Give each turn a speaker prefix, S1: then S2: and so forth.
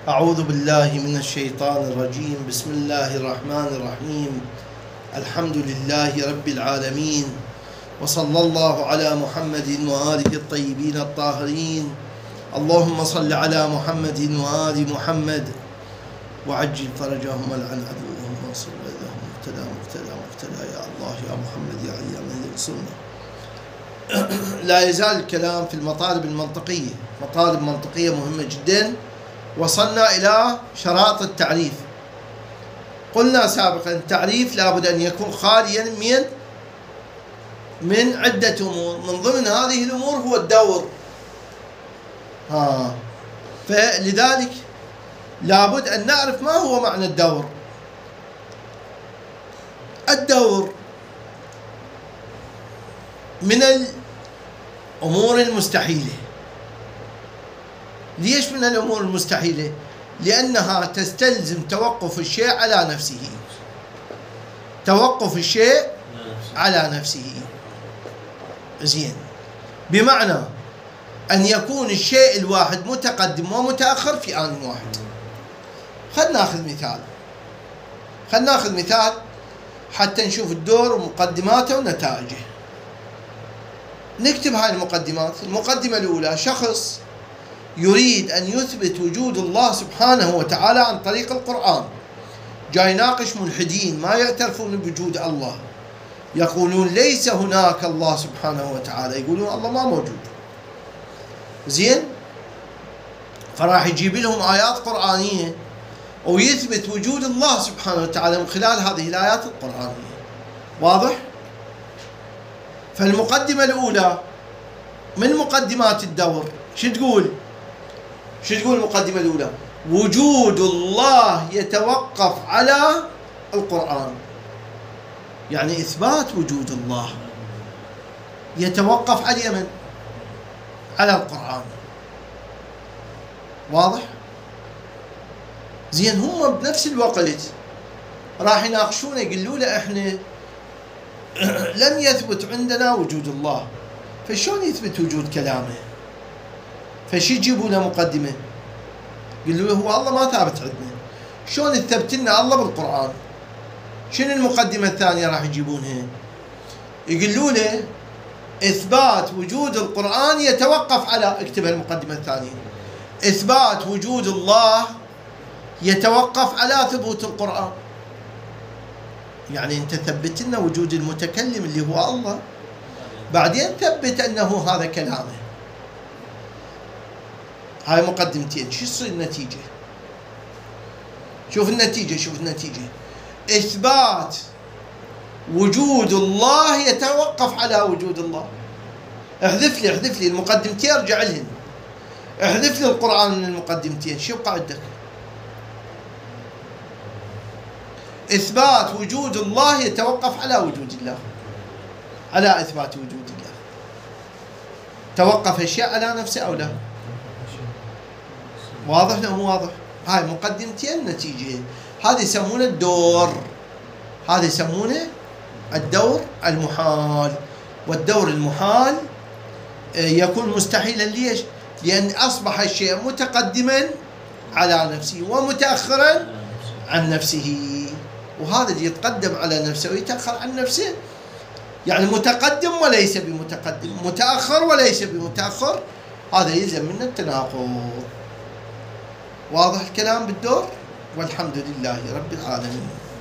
S1: أعوذ بالله من الشيطان الرجيم. بسم الله الرحمن الرحيم. الحمد لله رب العالمين، وصلى الله على محمد وآله الطيبين الطاهرين. اللهم صل على محمد وآل محمد وعجل فرجهم والعن عدوهم وانصر لهم مقتدى يا الله يا محمد يا علي يا من ينصرنا. لا يزال الكلام في المطالب المنطقية، مطالب منطقية مهمة جدا. وصلنا إلى شرائط التعريف. قلنا سابقا التعريف لابد أن يكون خاليا من عدة أمور، من ضمن هذه الأمور هو الدور. فلذلك لابد أن نعرف ما هو معنى الدور. الدور من الأمور المستحيلة. ليش من الأمور المستحيلة؟ لأنها تستلزم توقف الشيء على نفسه. توقف الشيء على نفسه. زين، بمعنى أن يكون الشيء الواحد متقدم ومتأخر في آن واحد. خلنا ناخذ مثال حتى نشوف الدور ومقدماته ونتائجه. نكتب هاي المقدمات. المقدمة الأولى: شخص يريد أن يثبت وجود الله سبحانه وتعالى عن طريق القرآن. جاي يناقش ملحدين ما يعترفون بوجود الله، يقولون ليس هناك الله سبحانه وتعالى، يقولون الله ما موجود. زين، فراح يجيب لهم آيات قرآنية ويثبت وجود الله سبحانه وتعالى من خلال هذه الآيات القرآنية. واضح؟ فالمقدمة الأولى من مقدمات الدور شو تقول المقدمة الأولى؟ وجود الله يتوقف على القرآن. يعني إثبات وجود الله يتوقف على من؟ على القرآن. واضح؟ زين، هم بنفس الوقت راح يناقشونه، يقولوا له احنا لم يثبت عندنا وجود الله، فشون يثبت وجود كلامه؟ فشي يجيبوا له مقدمة؟ يقولوا له هو الله ما ثابت عندنا، شلون تثبت لنا الله بالقرآن؟ شنو المقدمة الثانية راح يجيبونها؟ يقولوا له إثبات وجود القرآن يتوقف على، اكتبها المقدمة الثانية، إثبات وجود الله يتوقف على ثبوت القرآن. يعني أنت ثبت لنا وجود المتكلم اللي هو الله، بعدين ثبت أنه هذا كلامه. هاي مقدمتين. شو يصير النتيجة؟ شوف النتيجة. إثبات وجود الله يتوقف على وجود الله. احذف لي المقدمتين، ارجع لهن. احذف لي القرآن من المقدمتين، شو يبقى عندك؟ إثبات وجود الله يتوقف على وجود الله، على إثبات وجود الله. توقف الشيء على نفسه أو لا؟ واضح لو مو واضح؟ هاي مقدمتين نتيجة. هذا يسمونه الدور. هذا يسمونه الدور المحال. والدور المحال يكون مستحيلا. ليش؟ لأن أصبح الشيء متقدما على نفسه ومتأخرا عن نفسه. وهذا اللي يتقدم على نفسه ويتأخر عن نفسه يعني متقدم وليس بمتقدم، متأخر وليس بمتأخر، هذا يلزم منه التناقض. واضح الكلام بالدور؟ والحمد لله رب العالمين.